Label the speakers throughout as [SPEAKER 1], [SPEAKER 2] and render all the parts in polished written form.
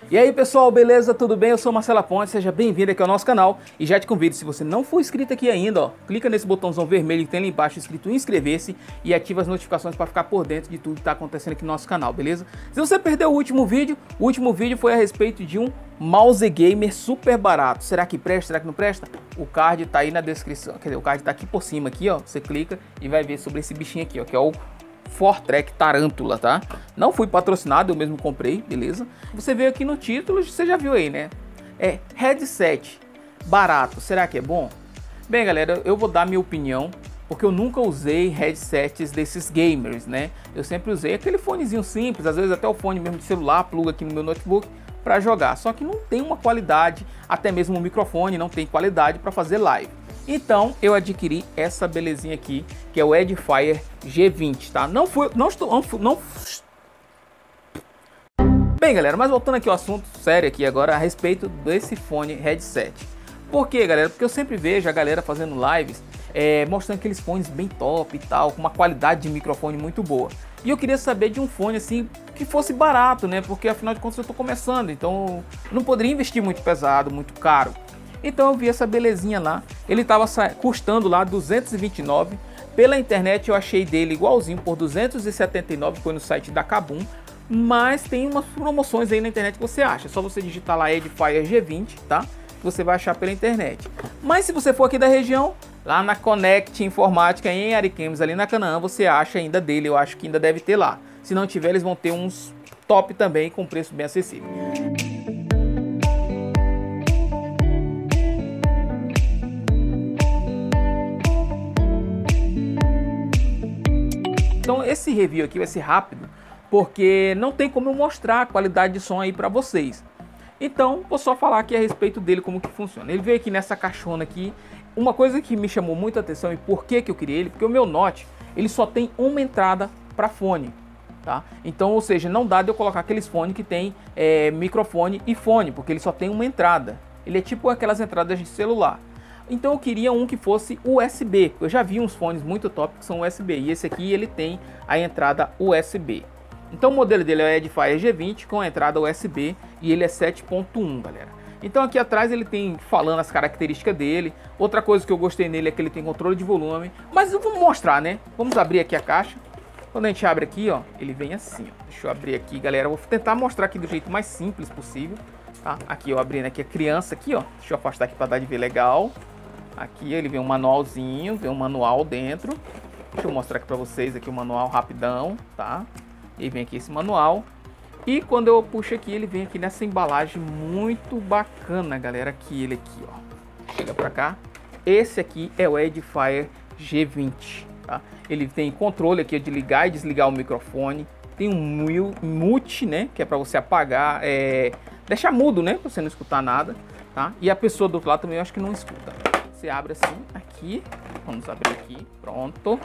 [SPEAKER 1] E aí pessoal, beleza? Tudo bem? Eu sou Marcelo Ponte, seja bem-vindo aqui ao nosso canal. E já te convido, se você não for inscrito aqui ainda, ó, clica nesse botãozão vermelho que tem ali embaixo escrito inscrever-se e ativa as notificações para ficar por dentro de tudo que está acontecendo aqui no nosso canal, beleza? Se você perdeu o último vídeo foi a respeito de um mouse gamer super barato. Será que presta? Será que não presta? O card tá aí na descrição, quer dizer, o card tá aqui por cima aqui, ó. Você clica e vai ver sobre esse bichinho aqui, ó, que é o Fortrek Tarântula, tá? Não fui patrocinado, eu mesmo comprei, beleza? Você veio aqui no título, você já viu aí, né? É headset barato, será que é bom? Bem, galera, eu vou dar minha opinião, porque eu nunca usei headsets desses gamers, né? Eu sempre usei aquele fonezinho simples, às vezes até o fone mesmo de celular, pluga aqui no meu notebook para jogar. Só que não tem uma qualidade, até mesmo o microfone não tem qualidade para fazer live. Então eu adquiri essa belezinha aqui, que é o Edifier G20, tá? Bem, galera, mas voltando aqui ao assunto sério aqui agora a respeito desse fone headset. Por quê, galera? Porque eu sempre vejo a galera fazendo lives mostrando aqueles fones bem top e tal, com uma qualidade de microfone muito boa. E eu queria saber de um fone assim que fosse barato, né? Porque afinal de contas eu tô começando, então eu não poderia investir muito pesado, muito caro. Então eu vi essa belezinha lá, ele estava custando lá 229, pela internet eu achei dele igualzinho por 279, foi no site da Kabum, mas tem umas promoções aí na internet que você acha, é só você digitar lá Edifier G20, tá? Que você vai achar pela internet. Mas se você for aqui da região, lá na Connect Informática em Ariquemes, ali na Canaã, você acha ainda dele, eu acho que ainda deve ter lá. Se não tiver, eles vão ter uns top também com preço bem acessível. Então esse review aqui vai ser rápido, porque não tem como eu mostrar a qualidade de som aí para vocês. Então vou só falar aqui a respeito dele, como que funciona. Ele veio aqui nessa caixona aqui. Uma coisa que me chamou muita atenção e por que eu queria ele, porque o meu Note, ele só tem uma entrada para fone, tá? Então, ou seja, não dá de eu colocar aqueles fones que tem microfone e fone, porque ele só tem uma entrada. Ele é tipo aquelas entradas de celular. Então eu queria um que fosse USB. Eu já vi uns fones muito top que são USB. E esse aqui ele tem a entrada USB. Então o modelo dele é o Edifier G20 com a entrada USB. E ele é 7.1, galera. Então aqui atrás ele tem falando as características dele. Outra coisa que eu gostei nele é que ele tem controle de volume. Mas eu vou mostrar, né? Vamos abrir aqui a caixa. Quando a gente abre aqui, ó, ele vem assim, ó. Deixa eu abrir aqui, galera. Eu vou tentar mostrar aqui do jeito mais simples possível. Tá? Aqui, ó, abrindo aqui a criança aqui, ó. Deixa eu afastar aqui para dar de ver legal. Aqui ele vem um manualzinho, vem um manual dentro. Deixa eu mostrar aqui para vocês aqui o manual rapidão, tá? E vem aqui esse manual. E quando eu puxo aqui, ele vem aqui nessa embalagem muito bacana, galera. Aqui ele aqui, ó. Chega para cá. Esse aqui é o Edifier G20, tá? Ele tem controle aqui de ligar e desligar o microfone. Tem um mute, né? Que é para você apagar, deixar mudo, né? Para você não escutar nada, tá? E a pessoa do outro lado também eu acho que não escuta. Você abre assim, aqui, vamos abrir aqui, pronto.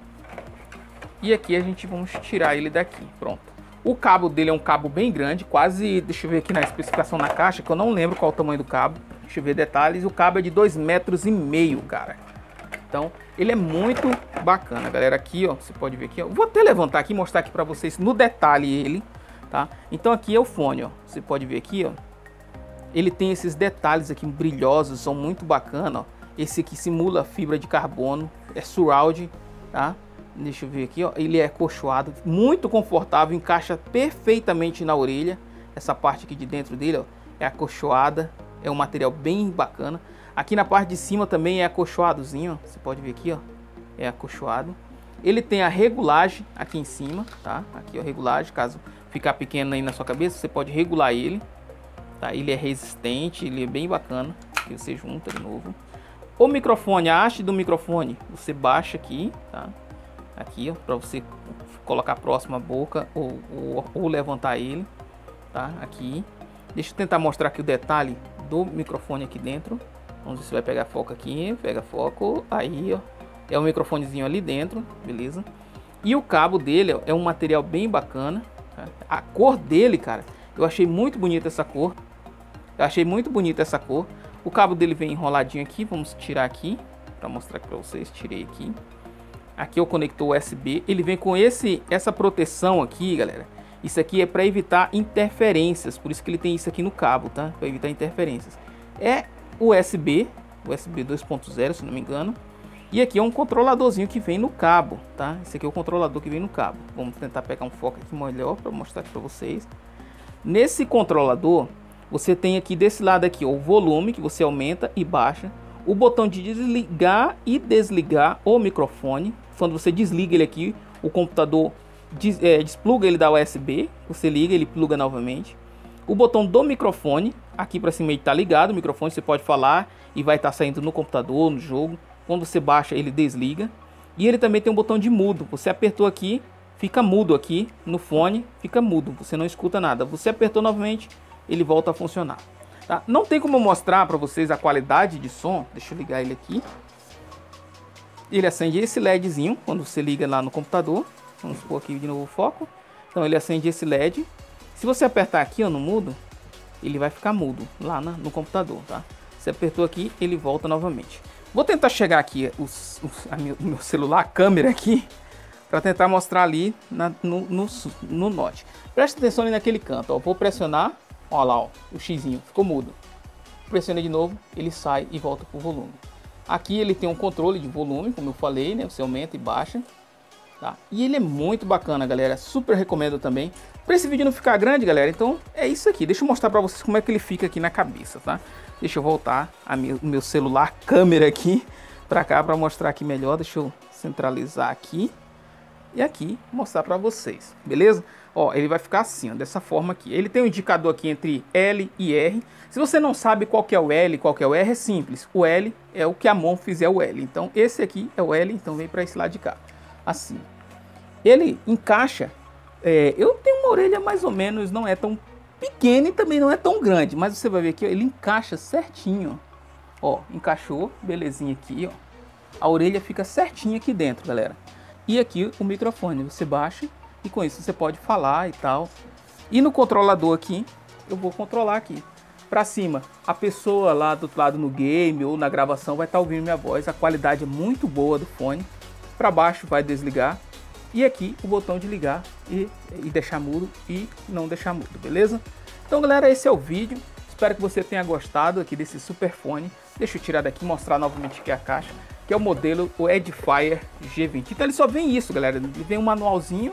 [SPEAKER 1] E aqui a gente vamos tirar ele daqui, pronto. O cabo dele é um cabo bem grande, quase, deixa eu ver aqui na especificação na caixa, que eu não lembro qual é o tamanho do cabo. Deixa eu ver detalhes, o cabo é de 2,5 metros, cara. Então, ele é muito bacana, galera. Aqui, ó, você pode ver aqui, ó. Vou até levantar aqui e mostrar aqui pra vocês no detalhe ele, tá? Então aqui é o fone, ó. Você pode ver aqui, ó. Ele tem esses detalhes aqui brilhosos, são muito bacana, ó. Esse aqui simula fibra de carbono, é surround, tá? Deixa eu ver aqui, ó. Ele é acolchoado, muito confortável, encaixa perfeitamente na orelha. Essa parte aqui de dentro dele, ó, é acolchoada, é um material bem bacana. Aqui na parte de cima também é acolchoadozinho, ó. Você pode ver aqui, ó, é acolchoado. Ele tem a regulagem aqui em cima, tá? Aqui, ó, regulagem, caso ficar pequeno aí na sua cabeça, você pode regular ele, tá? Ele é resistente, ele é bem bacana. Aqui você junta de novo. O microfone, a haste do microfone, você baixa aqui, tá? Aqui, ó, para você colocar próximo à boca ou levantar ele, tá? Aqui. Deixa eu tentar mostrar aqui o detalhe do microfone aqui dentro. Vamos ver se vai pegar foco aqui. Pega foco. Aí, ó. É um microfonezinho ali dentro, beleza? E o cabo dele, ó, é um material bem bacana, tá? A cor dele, cara, eu achei muito bonita essa cor. O cabo dele vem enroladinho aqui, vamos tirar aqui para mostrar aqui para vocês. Tirei aqui. Aqui é o conector USB, ele vem com essa proteção aqui, galera. Isso aqui é para evitar interferências, por isso que ele tem isso aqui no cabo, tá? Para evitar interferências. É USB 2.0, se não me engano. E aqui é um controladorzinho que vem no cabo, tá? Esse aqui é o controlador que vem no cabo. Vamos tentar pegar um foco aqui melhor para mostrar aqui para vocês. Nesse controlador, você tem aqui desse lado aqui, ó, o volume que você aumenta e baixa, o botão de desligar e desligar o microfone. Quando você desliga ele aqui, o computador despluga ele da USB, você liga, ele pluga novamente. O botão do microfone, aqui para cima ele está ligado, o microfone você pode falar e vai estar saindo no computador, no jogo. Quando você baixa, ele desliga. E ele também tem um botão de mudo. Você apertou aqui, fica mudo aqui no fone, fica mudo, você não escuta nada. Você apertou novamente, ele volta a funcionar. Tá? Não tem como eu mostrar para vocês a qualidade de som. Deixa eu ligar ele aqui. Ele acende esse LEDzinho quando você liga lá no computador. Vamos pôr aqui de novo o foco. Então ele acende esse LED. Se você apertar aqui, ó, no mudo, ele vai ficar mudo lá no computador, tá? Você apertou aqui, ele volta novamente. Vou tentar chegar aqui o meu celular, a câmera aqui, para tentar mostrar ali no Note. Presta atenção ali naquele canto, ó. Vou pressionar, ó lá, ó, o xizinho ficou mudo. Pressionei de novo, ele sai e volta pro volume. Aqui ele tem um controle de volume, como eu falei, né? Você aumenta e baixa. Tá? E ele é muito bacana, galera. Super recomendo também. Para esse vídeo não ficar grande, galera, então é isso aqui. Deixa eu mostrar para vocês como é que ele fica aqui na cabeça, tá? Deixa eu voltar o meu celular câmera aqui para cá para mostrar aqui melhor. Deixa eu centralizar aqui e aqui mostrar para vocês, beleza? Ó, ele vai ficar assim, ó, dessa forma aqui. Ele tem um indicador aqui entre L e R. Se você não sabe qual que é o L e qual que é o R, é simples. O L é o que a mão fizer o L. Então esse aqui é o L, então vem para esse lado de cá. Assim. Ele encaixa. Eu tenho uma orelha mais ou menos, não é tão pequena e também não é tão grande, mas você vai ver aqui, ó, ele encaixa certinho. Ó, encaixou, belezinha aqui, ó. A orelha fica certinha aqui dentro, galera. E aqui o microfone, você baixa e com isso você pode falar e tal. E no controlador aqui, eu vou controlar aqui. Para cima, a pessoa lá do outro lado no game ou na gravação vai estar ouvindo minha voz. A qualidade é muito boa do fone. Para baixo vai desligar. E aqui o botão de ligar e deixar mudo e não deixar mudo, beleza? Então, galera, esse é o vídeo. Espero que você tenha gostado aqui desse super fone. Deixa eu tirar daqui e mostrar novamente aqui a caixa, que é o modelo o Edifier G20. Então ele só vem isso, galera. Ele vem um manualzinho,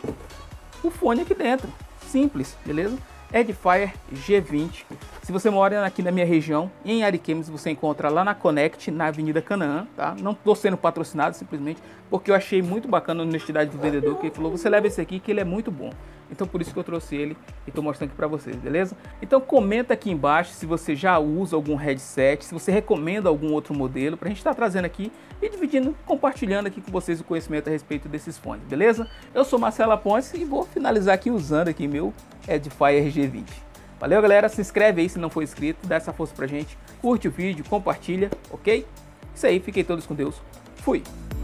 [SPEAKER 1] o fone aqui dentro. Simples, beleza? Edifier G20. Se você mora aqui na minha região, em Ariquemes, você encontra lá na Connect, na Avenida Canaã, tá? Não estou sendo patrocinado, simplesmente porque eu achei muito bacana a honestidade do vendedor, que ele falou, você leva esse aqui que ele é muito bom. Então por isso que eu trouxe ele e estou mostrando aqui para vocês, beleza? Então comenta aqui embaixo se você já usa algum headset, se você recomenda algum outro modelo, para a gente estar trazendo aqui e dividindo, compartilhando aqui com vocês o conhecimento a respeito desses fones, beleza? Eu sou Marcelo Ponce e vou finalizar aqui usando aqui meu Edifier G20. Valeu, galera, se inscreve aí se não for inscrito, dá essa força pra gente, curte o vídeo, compartilha, ok? Isso aí, fiquem todos com Deus, fui!